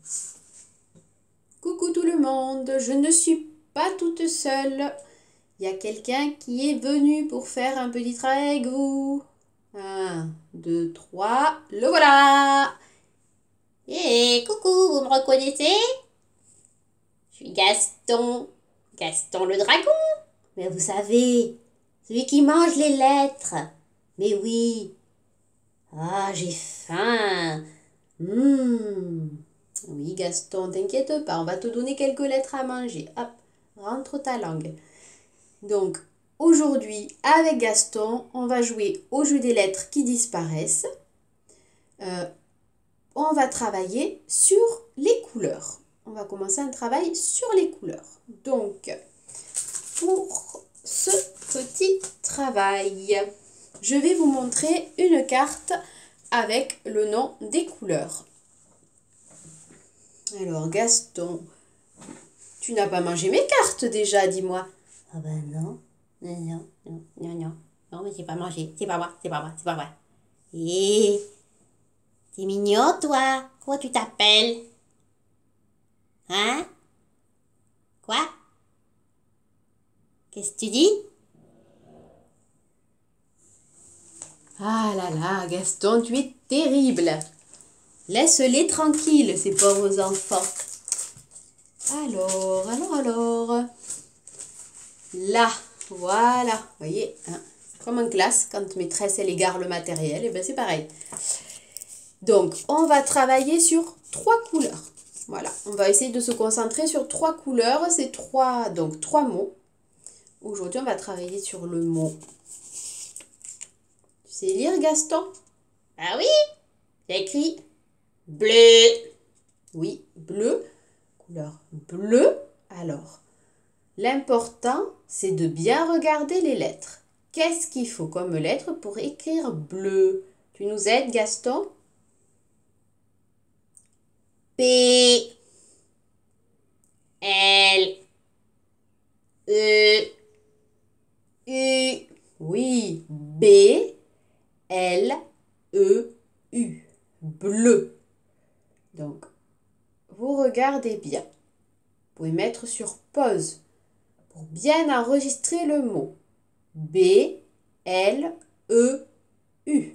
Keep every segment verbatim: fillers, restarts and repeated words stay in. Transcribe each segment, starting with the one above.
Coucou tout le monde, je ne suis pas toute seule. Il y a quelqu'un qui est venu pour faire un petit travail avec vous. Un, deux, trois, le voilà. Hé, coucou, vous me reconnaissez? Je suis Gaston. Gaston le dragon. Mais vous savez, celui qui mange les lettres. Mais oui. Ah, j'ai faim. Mmh. Oui Gaston, t'inquiète pas, on va te donner quelques lettres à manger. Hop, rentre ta langue. Donc, aujourd'hui, avec Gaston, on va jouer au jeu des lettres qui disparaissent. Euh, on va travailler sur les couleurs. On va commencer un travail sur les couleurs. Donc, pour ce petit travail, je vais vous montrer une carte avec le nom des couleurs. Alors, Gaston, tu n'as pas mangé mes cartes déjà, dis-moi. Ah ben non. Non, non, non, non, non. Non, mais j'ai pas mangé. C'est pas moi, c'est pas moi, c'est pas moi. Hé, t'es mignon, toi. Comment tu t'appelles? Hein? Quoi? Qu'est-ce que tu dis? Ah là là, Gaston, tu es terrible. Laisse-les tranquilles, ces pauvres enfants. Alors, alors, alors. Là, voilà. Vous voyez, hein, comme en classe, quand maîtresse, elle égare le matériel, et bien c'est pareil. Donc, on va travailler sur trois couleurs. Voilà, on va essayer de se concentrer sur trois couleurs. C'est trois, donc trois mots. Aujourd'hui, on va travailler sur le mot. Tu sais lire, Gaston? Ah oui? J'ai écrit bleu. Oui, bleu. Couleur bleue. Alors, l'important, c'est de bien regarder les lettres. Qu'est-ce qu'il faut comme lettre pour écrire bleu? Tu nous aides, Gaston? P. L. E. U. Oui, B, L, E, U. Bleu. Donc, vous regardez bien. Vous pouvez mettre sur pause pour bien enregistrer le mot. B, L, E, U.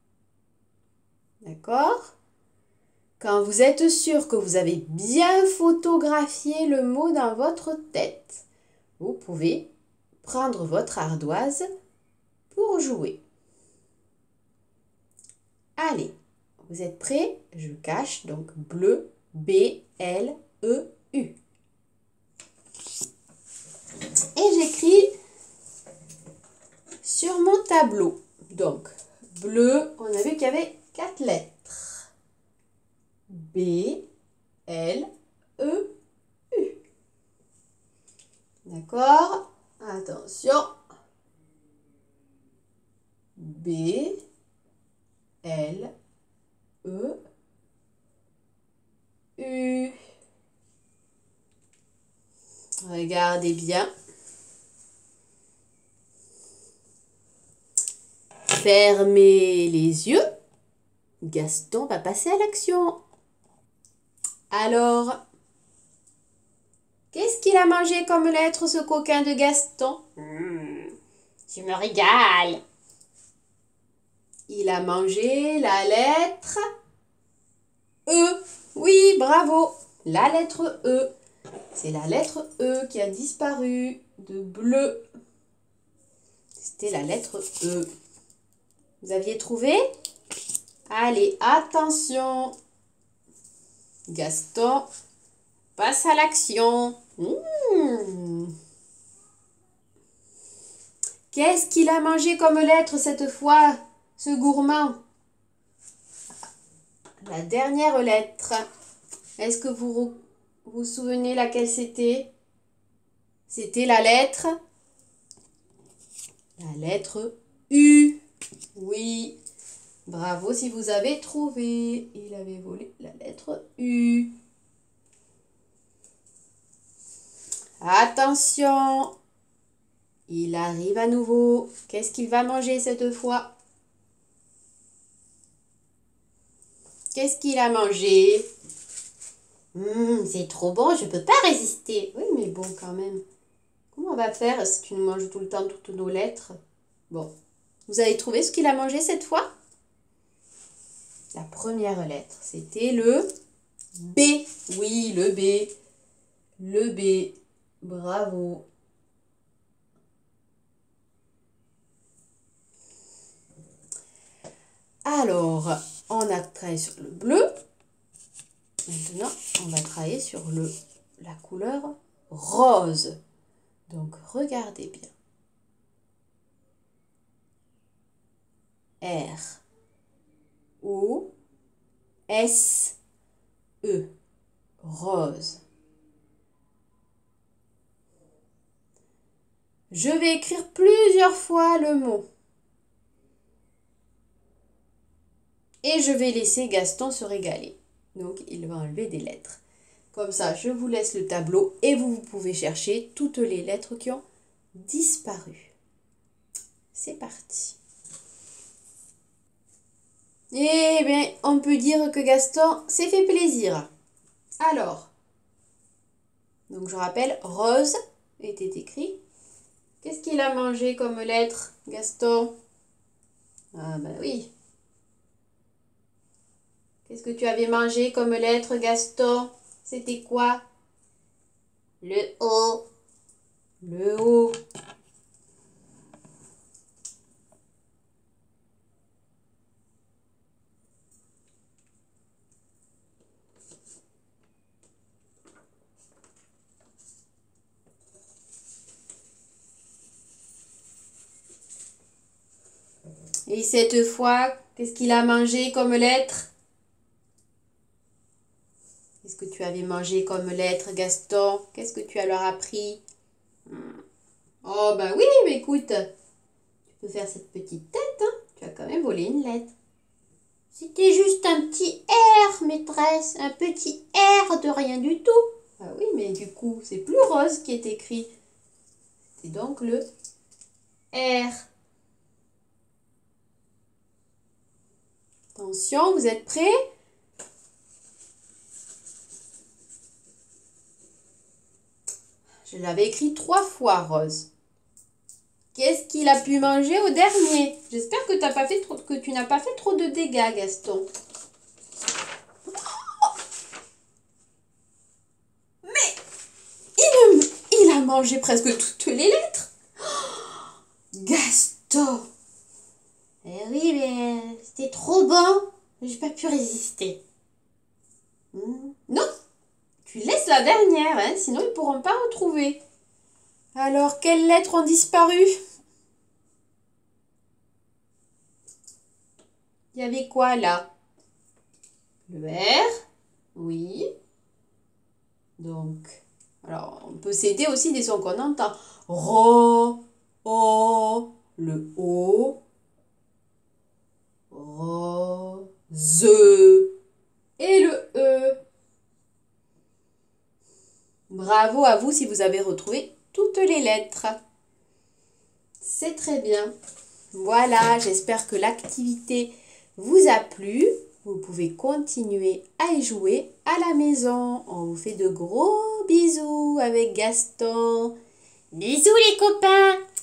D'accord? Quand vous êtes sûr que vous avez bien photographié le mot dans votre tête, vous pouvez prendre votre ardoise pour jouer. Allez, vous êtes prêts? Je cache donc bleu, B, L, E, U. Et j'écris sur mon tableau. Donc, bleu, on a vu qu'il y avait quatre lettres. B, L, E, U. D'accord? Attention. B, L, E, U. Regardez bien. Fermez les yeux. Gaston va passer à l'action. Alors, qu'est-ce qu'il a mangé comme lettre, ce coquin de Gaston? Mmh, je me régale. Il a mangé la lettre E. Oui, bravo. La lettre E. C'est la lettre E qui a disparu de bleu. C'était la lettre E. Vous aviez trouvé? Allez, attention. Gaston passe à l'action. Mmh. Qu'est-ce qu'il a mangé comme lettre cette fois, ce gourmand? La dernière lettre. Est-ce que vous vous souvenez laquelle c'était? C'était la lettre... La lettre U. Oui. Bravo si vous avez trouvé. Il avait volé la lettre U. Attention. Il arrive à nouveau. Qu'est-ce qu'il va manger cette fois? Qu'est-ce qu'il a mangé? Hum, c'est trop bon, je peux pas résister. Oui, mais bon, quand même. Comment on va faire si tu nous manges tout le temps toutes nos lettres? Bon. Vous avez trouvé ce qu'il a mangé cette fois? La première lettre, c'était le B. Oui, le B. Le B. Bravo. Alors, on a travaillé sur le bleu. Maintenant, on va travailler sur le, la couleur rose. Donc, regardez bien. R. O. S. E. Rose. Je vais écrire plusieurs fois le mot. Et je vais laisser Gaston se régaler. Donc, il va enlever des lettres. Comme ça, je vous laisse le tableau et vous, vous pouvez chercher toutes les lettres qui ont disparu. C'est parti. Eh bien, on peut dire que Gaston s'est fait plaisir. Alors, donc je rappelle, rose était écrit. Qu'est-ce qu'il a mangé comme lettre, Gaston? Ah ben oui. Qu'est-ce que tu avais mangé comme lettre, Gaston? C'était quoi? Le O. Le O. Et cette fois, qu'est-ce qu'il a mangé comme lettre? Qu'est-ce que tu avais mangé comme lettre, Gaston? Qu'est-ce que tu as leur appris? Oh, ben oui, mais écoute, tu peux faire cette petite tête, hein? Tu as quand même volé une lettre. C'était juste un petit R, maîtresse, un petit R de rien du tout. Ah oui, mais du coup, c'est plus rose qui est écrit. C'est donc le R. Attention, vous êtes prêts? Je l'avais écrit trois fois, Rose. Qu'est-ce qu'il a pu manger au dernier? J'espère que, t'as pas fait trop, que tu n'as pas fait trop de dégâts, Gaston. Mais il, il a mangé presque toutes les lettres. Gaston! Eh oui, mais c'était trop bon. J'ai pas pu résister. Hmm. Non, tu laisses la dernière, hein, sinon ils ne pourront pas retrouver. Alors, quelles lettres ont disparu? Il y avait quoi là? Le R, oui. Donc, alors on peut s'aider aussi des sons qu'on entend. Ro, O, le O, rose et le E. Bravo à vous si vous avez retrouvé toutes les lettres. C'est très bien. Voilà, j'espère que l'activité vous a plu. Vous pouvez continuer à y jouer à la maison. On vous fait de gros bisous avec Gaston. Bisous les copains!